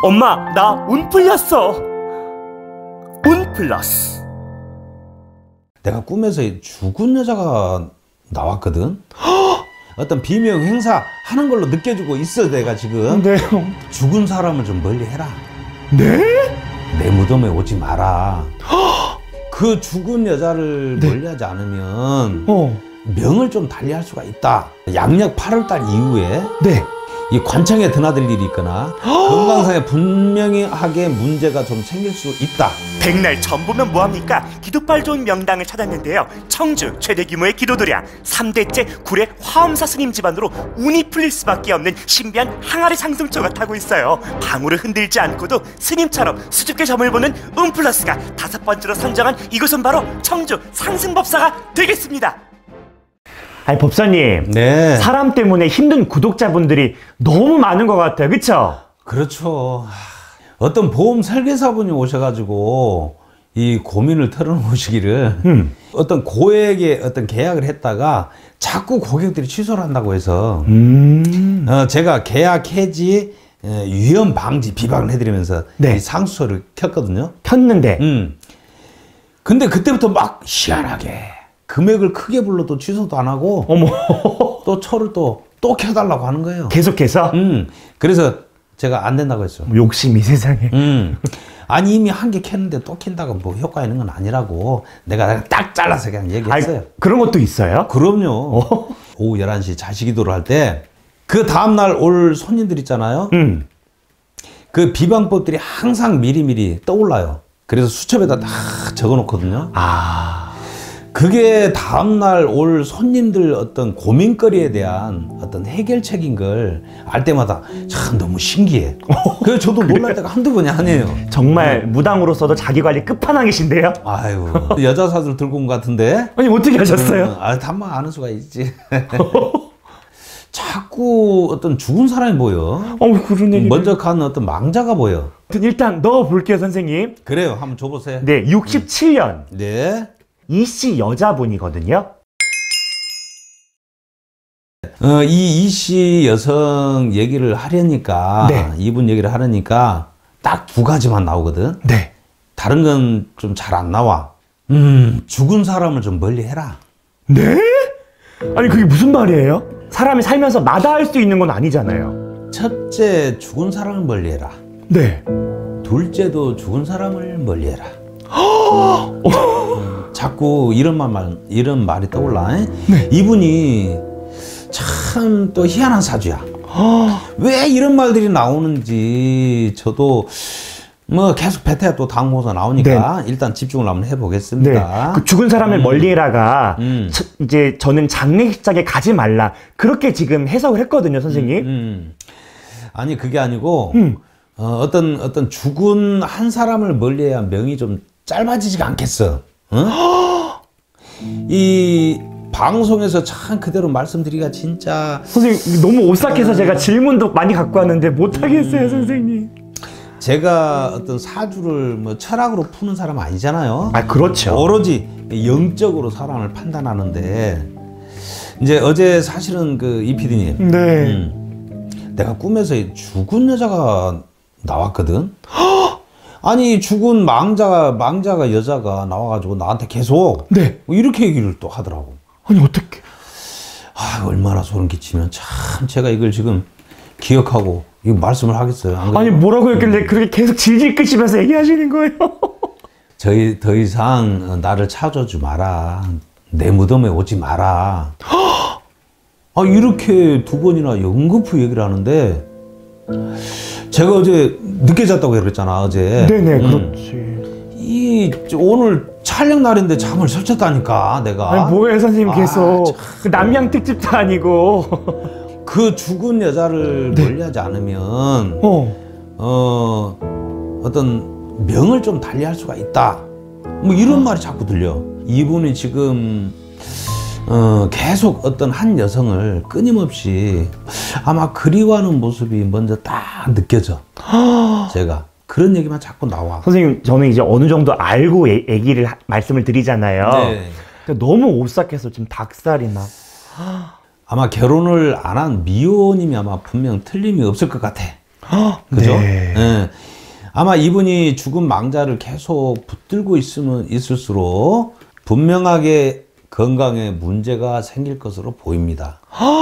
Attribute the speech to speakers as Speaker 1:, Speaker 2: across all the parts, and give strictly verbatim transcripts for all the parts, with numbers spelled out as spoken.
Speaker 1: 엄마, 나 운 풀렸어. 운 플러스.
Speaker 2: 내가 꿈에서 죽은 여자가 나왔거든. 어떤 비명 행사 하는 걸로 느껴지고 있어. 내가 지금
Speaker 1: 네.
Speaker 2: 죽은 사람을 좀 멀리 해라.
Speaker 1: 네?
Speaker 2: 내 무덤에 오지 마라. 그 죽은 여자를
Speaker 1: 네.
Speaker 2: 멀리하지 않으면
Speaker 1: 어.
Speaker 2: 명을 좀 달리할 수가 있다. 양력 팔월달 이후에
Speaker 1: 네.
Speaker 2: 이 관청에 드나들 일이 있거나 건강상에 분명하게 문제가 좀 생길 수 있다.
Speaker 1: 백날 처음 보면 뭐합니까? 기도빨 좋은 명당을 찾았는데요. 청주 최대 규모의 기도도량 삼 대째 구례 화엄사 스님 집안으로 운이 풀릴 수밖에 없는 신비한 항아리 상승조가 타고 있어요. 방울을 흔들지 않고도 스님처럼 수줍게 점을 보는 운플러스가 다섯 번째로 선정한 이곳은 바로 청주 상승법사가 되겠습니다. 아니 법사님,
Speaker 2: 네.
Speaker 1: 사람 때문에 힘든 구독자분들이 너무 많은 것 같아요. 그쵸?
Speaker 2: 그렇죠. 어떤 보험 설계사분이 오셔가지고 이 고민을 털어놓으시기를 음. 어떤 고액의 어떤 계약을 했다가 자꾸 고객들이 취소를 한다고 해서 음. 어, 제가 계약 해지 위험 방지 비방을 해드리면서 네. 이 상수처를 켰거든요.
Speaker 1: 켰는데
Speaker 2: 음. 근데 그때부터 막 희한하게 금액을 크게 불러도 취소도 안 하고 어머. 또 초를 또, 또 켜달라고 하는 거예요.
Speaker 1: 계속해서?
Speaker 2: 음. 그래서 제가 안 된다고 했어.
Speaker 1: 욕심이 세상에.
Speaker 2: 음. 아니 이미 한 개 켰는데 또 킨다고 뭐 효과 있는 건 아니라고 내가 딱 잘라서 그냥 얘기했어요.
Speaker 1: 아니, 그런 것도 있어요?
Speaker 2: 그럼요.
Speaker 1: 어?
Speaker 2: 오후 열한 시 자식 기도를 할 때 그 다음날 올 손님들 있잖아요. 음. 그 비방법들이 항상 미리미리 떠올라요. 그래서 수첩에다 다 적어 놓거든요.
Speaker 1: 아.
Speaker 2: 그게 다음날 올 손님들 어떤 고민거리에 대한 어떤 해결책인 걸 알 때마다 참 너무 신기해. 그래서 저도 놀랄 때가 한두 번이 아니에요.
Speaker 1: 정말 무당으로서도 자기관리 끝판왕이신데요?
Speaker 2: 아유, 여자 사주를 들고 온 것 같은데?
Speaker 1: 아니 어떻게 하셨어요?
Speaker 2: 음, 아, 단만 아는 수가 있지. 자꾸 어떤 죽은 사람이 보여.
Speaker 1: 어, 그런 얘기.
Speaker 2: 먼저 간 어떤 망자가 보여.
Speaker 1: 일단 넣어볼게요, 선생님.
Speaker 2: 그래요, 한번 줘보세요.
Speaker 1: 네, 육십칠 년.
Speaker 2: 음. 네.
Speaker 1: 이씨 여자분이거든요.
Speaker 2: 어, 이 이씨 여성 얘기를 하려니까 네. 이분 얘기를 하려니까 딱 두 가지만 나오거든.
Speaker 1: 네.
Speaker 2: 다른 건 좀 잘 안 나와. 음, 죽은 사람을 좀 멀리 해라.
Speaker 1: 네? 아니 그게 무슨 말이에요? 사람이 살면서 마다할 수 있는 건 아니잖아요.
Speaker 2: 첫째, 죽은 사람을 멀리 해라.
Speaker 1: 네.
Speaker 2: 둘째도 죽은 사람을 멀리 해라. 음, 자꾸 이런 말만 이런 말이 떠올라. 네. 이분이 참 또 희한한 사주야. 왜 이런 말들이 나오는지 저도 뭐 계속 뱉어야 또 다음 호사 나오니까 네. 일단 집중을 한번 해보겠습니다.
Speaker 1: 네. 그 죽은 사람을 음. 멀리해라가 음. 저, 이제 저는 장례식장에 가지 말라 그렇게 지금 해석을 했거든요, 선생님.
Speaker 2: 음, 음. 아니 그게 아니고 음. 어, 어떤 어떤 죽은 한 사람을 멀리해야 명이 좀 짧아지지가 않겠어. 응? 이 방송에서 참 그대로 말씀드리기가 진짜
Speaker 1: 선생님 너무 오싹해서 제가 질문도 많이 갖고 왔는데 못하겠어요. 음... 선생님
Speaker 2: 제가 어떤 사주를 뭐 철학으로 푸는 사람 아니잖아요.
Speaker 1: 아 그렇죠.
Speaker 2: 오로지 영적으로 사람을 판단하는데 이제 어제 사실은 그 이 피디님
Speaker 1: 네.
Speaker 2: 음, 내가 꿈에서 죽은 여자가 나왔거든. 아니 죽은 망자가 망자가 여자가 나와가지고 나한테 계속 네. 이렇게 얘기를 또 하더라고.
Speaker 1: 아니 어떻게?
Speaker 2: 아 얼마나 소름 끼치면 참 제가 이걸 지금 기억하고 이거 말씀을 하겠어요. 안
Speaker 1: 아니 뭐라고 했길래 그렇게 계속 질질 끄시면서 얘기하시는 거예요?
Speaker 2: 저희 더 이상 나를 찾아주지 마라. 내 무덤에 오지 마라. 아 이렇게 두 번이나 연거푸 얘기를 하는데 제가 어제 늦게 잤다고 그랬잖아 어제.
Speaker 1: 네네 음. 그렇지.
Speaker 2: 이 오늘 촬영 날인데 잠을 설쳤다니까 내가.
Speaker 1: 아니 뭐예요 선생님 계속.
Speaker 2: 아,
Speaker 1: 그 남양 특집도 아니고.
Speaker 2: 그 죽은 여자를 네. 멀리하지 않으면 어. 어 어떤 명을 좀 달리할 수가 있다. 뭐 이런 어. 말이 자꾸 들려. 이분이 지금 어, 계속 어떤 한 여성을 끊임없이 아마 그리워하는 모습이 먼저 딱 느껴져. 제가 그런 얘기만 자꾸 나와.
Speaker 1: 선생님 저는 이제 어느 정도 알고 애, 얘기를 하, 말씀을 드리잖아요. 네. 그러니까 너무 오싹해서 지금 닭살이 나.
Speaker 2: 아마 결혼을 안 한 미혼이면 아마 분명 틀림이 없을 것 같아. 그죠?
Speaker 1: 네.
Speaker 2: 예. 아마 이분이 죽은 망자를 계속 붙들고 있으면 있을수록 분명하게 건강에 문제가 생길 것으로 보입니다.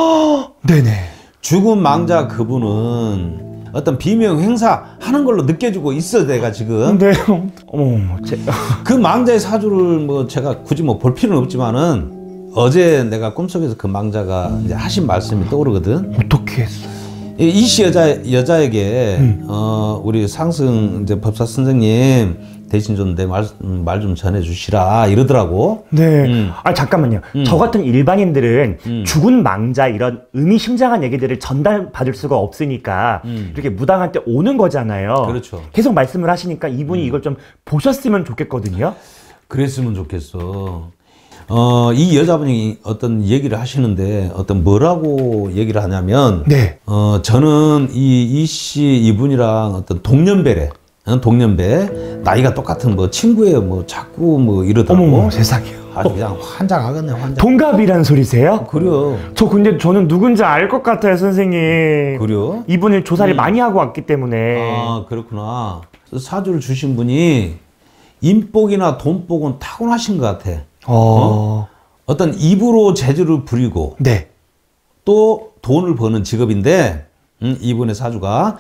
Speaker 1: 네네.
Speaker 2: 죽은 망자 그분은 어떤 비명 행사 하는 걸로 느껴지고 있어 내가 지금.
Speaker 1: 네. 어머, 제...
Speaker 2: 그 망자의 사주를 뭐 제가 굳이 뭐 볼 필요는 없지만은 어제 내가 꿈속에서 그 망자가 이제 하신 말씀이 떠오르거든.
Speaker 1: 어떻게 했어요?
Speaker 2: 이씨 여자 여자에게
Speaker 1: 음.
Speaker 2: 어 우리 상승 이제 법사 선생님 대신 좀 내 말 말 좀 전해 주시라 이러더라고.
Speaker 1: 네.
Speaker 2: 음.
Speaker 1: 아 잠깐만요.
Speaker 2: 음.
Speaker 1: 저 같은 일반인들은
Speaker 2: 음.
Speaker 1: 죽은 망자 이런 의미심장한 얘기들을 전달받을 수가 없으니까
Speaker 2: 음.
Speaker 1: 이렇게 무당한테 오는 거잖아요.
Speaker 2: 그렇죠.
Speaker 1: 계속 말씀을 하시니까 이분이
Speaker 2: 음.
Speaker 1: 이걸 좀 보셨으면 좋겠거든요.
Speaker 2: 그랬으면 좋겠어. 어, 이 여자분이 어떤 얘기를 하시는데 어떤 뭐라고 얘기를 하냐면
Speaker 1: 네.
Speaker 2: 어, 저는 이 이씨 이분이랑 어떤 동년배래. 어, 동년배. 나이가 똑같은 뭐 친구예요. 뭐 자꾸 뭐 이러더라고.
Speaker 1: 어머 세상에.
Speaker 2: 아주 그냥 환장하겠네, 환장.
Speaker 1: 동갑이란 소리세요?
Speaker 2: 그래요.
Speaker 1: 저 근데 저는 누군지 알 것 같아요, 선생님.
Speaker 2: 그래요?
Speaker 1: 이분을 조사를
Speaker 2: 음.
Speaker 1: 많이 하고 왔기 때문에.
Speaker 2: 아, 그렇구나. 사주를 주신 분이 인복이나 돈복은 타고나신 것 같아.
Speaker 1: 어.
Speaker 2: 어떤 입으로 재주를 부리고
Speaker 1: 네.
Speaker 2: 또 돈을 버는 직업인데 음, 이분의 사주가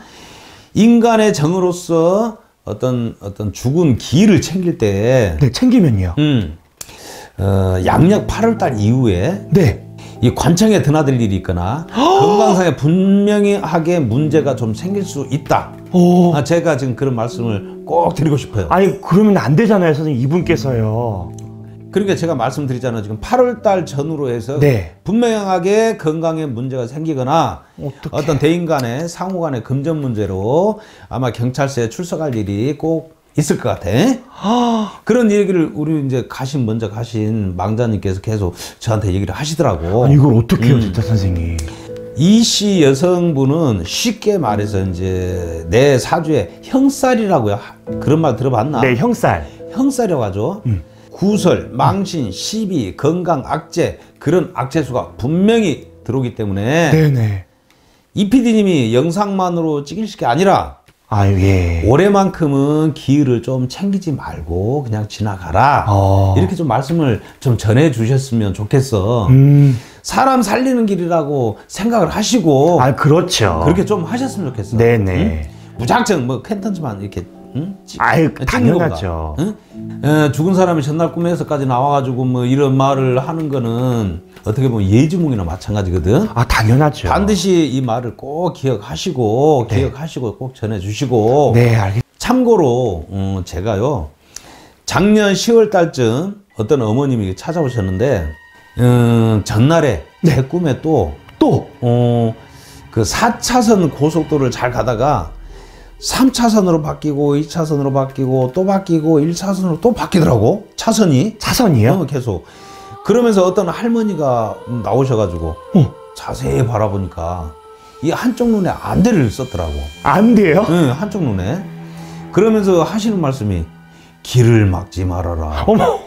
Speaker 2: 인간의 정으로서 어떤 어떤 죽은 기를 챙길 때
Speaker 1: 네, 챙기면요.
Speaker 2: 음, 어, 양력 팔월달 이후에
Speaker 1: 네.
Speaker 2: 이 관청에 드나들 일이 있거나 건강상에 분명하게 문제가 좀 생길 수 있다.
Speaker 1: 오.
Speaker 2: 아, 제가 지금 그런 말씀을 꼭 드리고 싶어요.
Speaker 1: 아니, 그러면 안 되잖아요, 선생님. 이분께서요.
Speaker 2: 그러니까 제가 말씀드리잖아요. 지금 팔월달 전후로 해서
Speaker 1: 네.
Speaker 2: 분명하게 건강에 문제가 생기거나
Speaker 1: 어떡해.
Speaker 2: 어떤 대인 간의 상호 간의 금전 문제로 아마 경찰서에 출석할 일이 꼭 있을 것 같아.
Speaker 1: 아.
Speaker 2: 그런 얘기를 우리 이제 가신 먼저 가신 망자님께서 계속 저한테 얘기를 하시더라고.
Speaker 1: 아니, 이걸 어떻게 해요,
Speaker 2: 음.
Speaker 1: 진짜, 선생님.
Speaker 2: 이씨 여성분은 쉽게 말해서 이제 내 사주에 형살이라고요. 그런 말 들어봤나?
Speaker 1: 네, 형살.
Speaker 2: 형살이라고 하죠.
Speaker 1: 음.
Speaker 2: 구설, 망신, 시비, 건강, 악재 그런 악재수가 분명히 들어오기 때문에
Speaker 1: 네네.
Speaker 2: 이 피디님이 영상만으로 찍으실 게 아니라
Speaker 1: 아유, 예.
Speaker 2: 올해만큼은 기회를 좀 챙기지 말고 그냥 지나가라.
Speaker 1: 어.
Speaker 2: 이렇게 좀 말씀을 좀 전해 주셨으면 좋겠어.
Speaker 1: 음.
Speaker 2: 사람 살리는 길이라고 생각을 하시고
Speaker 1: 아, 그렇죠.
Speaker 2: 그렇게 좀 하셨으면 좋겠어.
Speaker 1: 네네.
Speaker 2: 응? 무작정 뭐 캔턴즈만 이렇게 응? 찍-
Speaker 1: 아유,
Speaker 2: 찍는
Speaker 1: 당연하죠.
Speaker 2: 것보다, 응? 에, 죽은 사람이 전날 꿈에서까지 나와가지고 뭐 이런 말을 하는 거는 어떻게 보면 예지몽이나 마찬가지거든.
Speaker 1: 아, 당연하죠.
Speaker 2: 반드시 이 말을 꼭 기억하시고
Speaker 1: 네.
Speaker 2: 기억하시고 꼭 전해주시고.
Speaker 1: 네, 알겠습니다.
Speaker 2: 참고로 음, 제가요 작년 시월 달쯤 어떤 어머님이 찾아오셨는데 음, 전날에
Speaker 1: 네.
Speaker 2: 제 꿈에 또
Speaker 1: 또!
Speaker 2: 어, 그 사 차선 고속도로를 잘 가다가 삼 차선으로 바뀌고 이 차선으로 바뀌고 또 바뀌고 일 차선으로 또 바뀌더라고. 차선이.
Speaker 1: 차선이요?
Speaker 2: 어, 계속. 그러면서 어떤 할머니가 나오셔가지고
Speaker 1: 어.
Speaker 2: 자세히 바라보니까 이 한쪽 눈에 안대를 썼더라고.
Speaker 1: 안 돼요?
Speaker 2: 응, 한쪽 눈에. 그러면서 하시는 말씀이 길을 막지 말아라.
Speaker 1: 어머.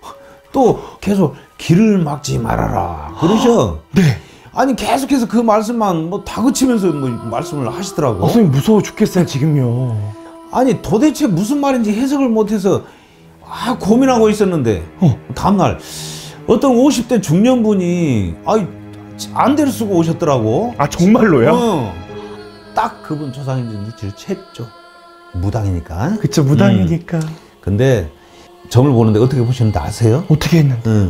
Speaker 2: 또 계속 길을 막지 말아라. 그러셔.
Speaker 1: 네.
Speaker 2: 아니 계속해서 그 말씀만 뭐 다그치면서 뭐 말씀을 하시더라고.
Speaker 1: 어, 선생님 무서워 죽겠어요, 지금요.
Speaker 2: 아니 도대체 무슨 말인지 해석을 못해서 아 고민하고 있었는데
Speaker 1: 어.
Speaker 2: 다음날 어떤 오십 대 중년분이 아이 안대를 쓰고 오셨더라고.
Speaker 1: 아, 정말로요?
Speaker 2: 어. 딱 그분 조상인지 눈치를 챘죠. 무당이니까.
Speaker 1: 그쵸, 무당이니까.
Speaker 2: 음. 근데 점을 보는데 어떻게 보시는지 아세요?
Speaker 1: 어떻게 했는데?
Speaker 2: 응.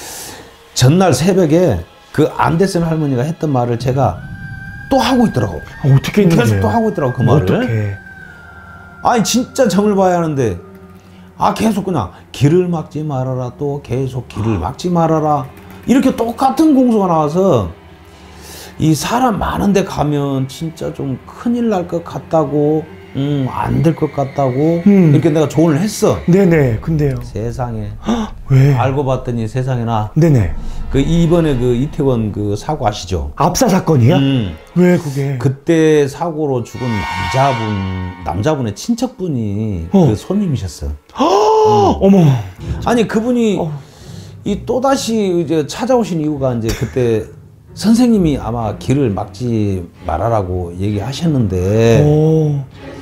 Speaker 2: 전날 새벽에 그 안대 쓴 할머니가 했던 말을 제가 또 하고 있더라고.
Speaker 1: 아, 어떻게 했는데요?
Speaker 2: 계속 또 하고 있더라고 그 말을.
Speaker 1: 어떻게?
Speaker 2: 아니 진짜 점을 봐야 하는데 아 계속 그냥 길을 막지 말아라 또 계속 길을 막지 말아라 이렇게 똑같은 공수가 나와서 이 사람 많은 데 가면 진짜 좀 큰일 날 것 같다고 음, 안 될 것 같다고
Speaker 1: 음.
Speaker 2: 이렇게 내가 조언을 했어.
Speaker 1: 네네, 근데요.
Speaker 2: 세상에
Speaker 1: 왜?
Speaker 2: 알고 봤더니 세상에나
Speaker 1: 네네.
Speaker 2: 그 이번에 그 이태원 그 사고 아시죠?
Speaker 1: 압사 사건이요?
Speaker 2: 음.
Speaker 1: 왜 그게?
Speaker 2: 그때 사고로 죽은 남자분 남자분의 친척분이
Speaker 1: 어.
Speaker 2: 그 손님이셨어.
Speaker 1: 어머.
Speaker 2: 아니 그분이
Speaker 1: 어.
Speaker 2: 이 또다시 이제 찾아오신 이유가 이제 그때 선생님이 아마 길을 막지 말아라고 얘기하셨는데
Speaker 1: 오.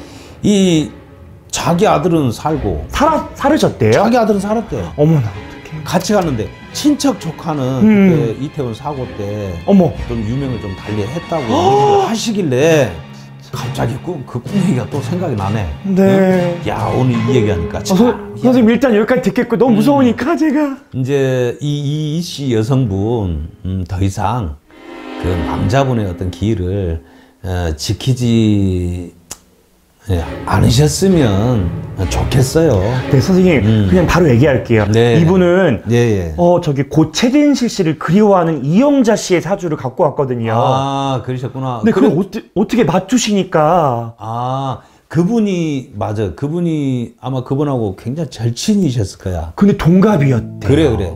Speaker 2: 이 자기 아들은 살고
Speaker 1: 살아, 살으셨대요?
Speaker 2: 자기 아들은 살았대.
Speaker 1: 어머나 어떡해.
Speaker 2: 같이 갔는데 친척 조카는
Speaker 1: 음.
Speaker 2: 그때 이태원 사고 때
Speaker 1: 어머.
Speaker 2: 좀 유명을 좀 달리했다고 얘기를 하시길래 갑자기 그, 그 꿈 얘기가 또 생각이 나네.
Speaker 1: 네.
Speaker 2: 응? 야 오늘 이 얘기하니까
Speaker 1: 어,
Speaker 2: 참.
Speaker 1: 서, 선생님 일단 여기까지 듣겠고 너무 무서우니까 제가
Speaker 2: 이제 이 이씨 여성분 음, 더 이상 그 남자분의 어떤 기회를 어, 지키지 예, 않으셨으면 좋겠어요.
Speaker 1: 네 선생님
Speaker 2: 음.
Speaker 1: 그냥 바로 얘기할게요.
Speaker 2: 네.
Speaker 1: 이분은
Speaker 2: 예, 예.
Speaker 1: 어 저기 고 최진실 씨를 그리워하는 이영자 씨의 사주를 갖고 왔거든요.
Speaker 2: 아 그러셨구나.
Speaker 1: 근데
Speaker 2: 그래-
Speaker 1: 그걸 어떻게, 어떻게 맞추시니까.
Speaker 2: 아 그분이 맞아. 그분이 아마 그분하고 굉장히 절친이셨을 거야.
Speaker 1: 근데 동갑이었대요.
Speaker 2: 그래 그래.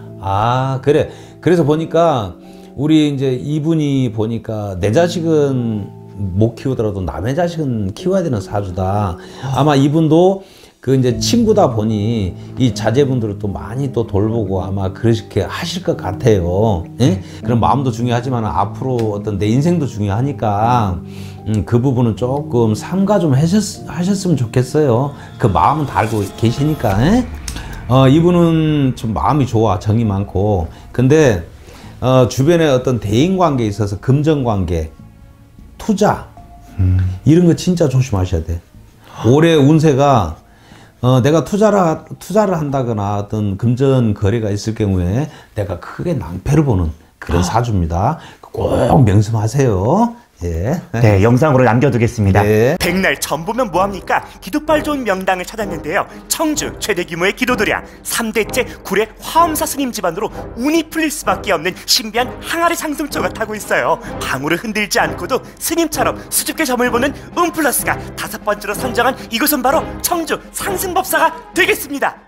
Speaker 2: 아 그래. 그래서 보니까 우리 이제 이분이 보니까 내 자식은 못 키우더라도 남의 자식은 키워야 되는 사주다. 아마 이분도 그 이제 친구다 보니 이 자제분들을 또 많이 또 돌보고 아마 그렇게 하실 것 같아요. 예? 그런 마음도 중요하지만 앞으로 어떤 내 인생도 중요하니까 음, 그 부분은 조금 삼가 좀 하셨, 하셨으면 좋겠어요. 그 마음은 다 알고 계시니까. 예? 어, 이분은 좀 마음이 좋아, 정이 많고. 근데 어, 주변에 어떤 대인 관계에 있어서 금전 관계, 투자
Speaker 1: 음.
Speaker 2: 이런 거 진짜 조심하셔야 돼. 올해 운세가 어, 내가 투자를 투자를 한다거나 어떤 금전 거래가 있을 경우에 내가 크게 낭패를 보는 그런 사주입니다. 꼭 명심하세요. 예.
Speaker 1: 네, 영상으로 남겨두겠습니다.
Speaker 2: 네.
Speaker 1: 백날 전 보면 뭐합니까? 기도빨 좋은 명당을 찾았는데요. 청주 최대 규모의 기도도량 삼 대째 구례 화엄사 스님 집안으로 운이 풀릴 수밖에 없는 신비한 항아리 상승초가 타고 있어요. 방울을 흔들지 않고도 스님처럼 수줍게 점을 보는 운플러스가 다섯 번째로 선정한 이곳은 바로 청주 상승법사가 되겠습니다.